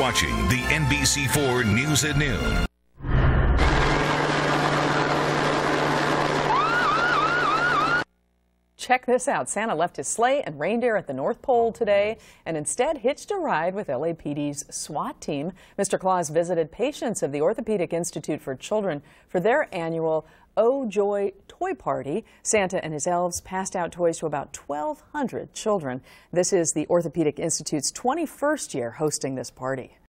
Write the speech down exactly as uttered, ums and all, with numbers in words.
watching the N B C four News at Noon. Check this out. Santa left his sleigh and reindeer at the North Pole today and instead hitched a ride with L A P D's SWAT team. Mister Claus visited patients of the Orthopaedic Institute for Children for their annual Oh Joy Toy Party. Santa and his elves passed out toys to about twelve hundred children. This is the Orthopaedic Institute's twenty-first year hosting this party.